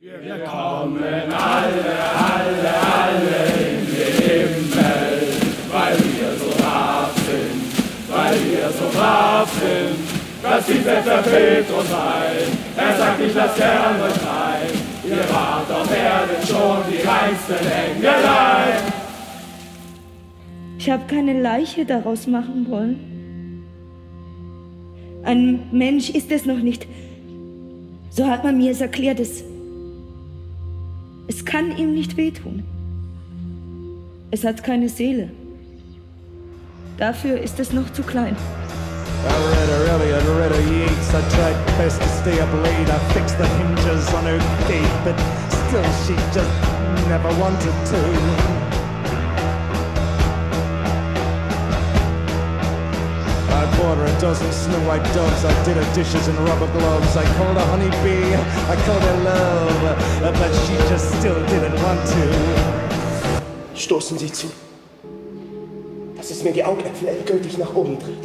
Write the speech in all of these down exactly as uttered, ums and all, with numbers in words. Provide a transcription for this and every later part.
Wir kommen alle, alle, alle in den Himmel, weil wir so brav sind, weil wir so brav sind. Das sieht der Petrus ein, er sagt, ich lass gern euch rein. Ihr wart auf Erden schon die reinsten Engelein. Ich habe keine Leiche daraus machen wollen. Ein Mensch ist es noch nicht. So hat man mir es erklärt. Es, es kann ihm nicht wehtun. Es hat keine Seele. Dafür ist es noch zu klein. I read her Elliot, read her Yeats. I tried best to stay up late. I fixed the hinges on her gate, but still she just never wanted to. I bought her a dozen snow white doves. I did her dishes in rubber gloves. I called her honeybee, I called her love, but she just still didn't want to. Stoßen Sie zu, dass es mir die Augäpfel endgültig nach oben dreht.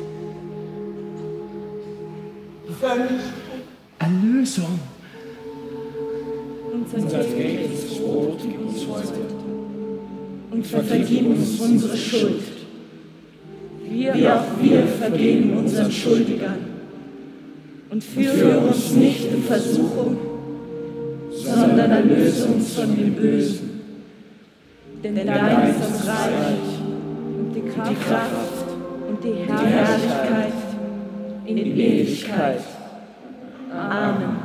Erlösung. Unser tägliches Brot gib uns heute. Und vergib uns unsere Schuld. Wir, wie auch wir vergeben unseren Schuldigern. Und führe uns nicht in Versuchung, sondern erlöse uns von dem Bösen. Denn dein ist das Reich und die Kraft und die Herrlichkeit in Ewigkeit. Amen.